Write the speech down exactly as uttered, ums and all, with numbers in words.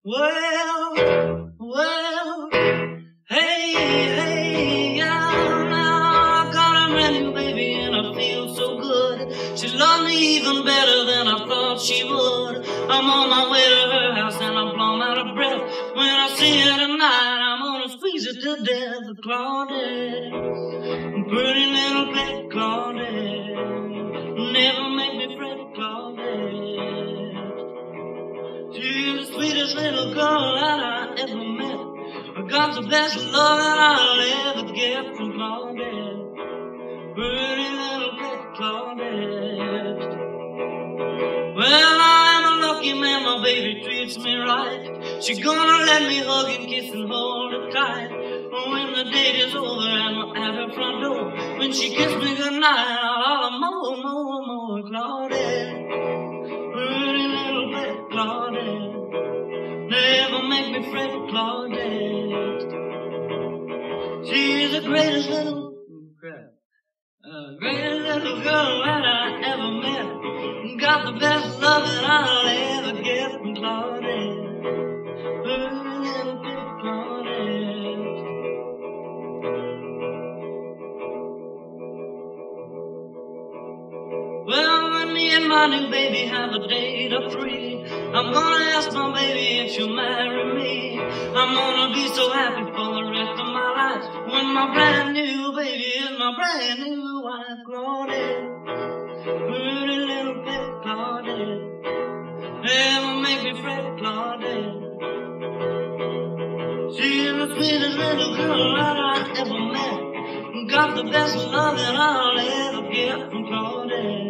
Well, well, hey, hey, yeah, now I got a brand new baby and I feel so good. She loves me even better than I thought she would. I'm on my way to her house and I'm blown out of breath. When I see her tonight, I'm gonna squeeze her to death. Claudette, pretty little black Claudette, never make me fret, Claudette. She's the sweetest little girl that I ever met. I got the best love that I'll ever get from Claudette, pretty little black Claudette. Well, I'm a lucky man, my baby treats me right. She's gonna let me hug and kiss and hold her tight. When the date is over and I'm at her front door, when she kissed me goodnight, I'll holler more, more, more, Claudette, pretty little black Claudette, never make me fret, Claudette. She's the greatest little, crap, uh, greatest little girl that I ever met. Got the best love that I'll ever get from Claudette, pretty little bit Claudette. Well, when me and my new baby have a date of three, I'm gonna ask my baby if she'll marry me. I'm gonna be so happy for the rest of my life when my brand new baby is my brand new wife, Claudette, pretty little bit Claudette, never make me fret, Claudette. She's the sweetest little girl that I ever met. Got the best love that I'll ever get from Claudette.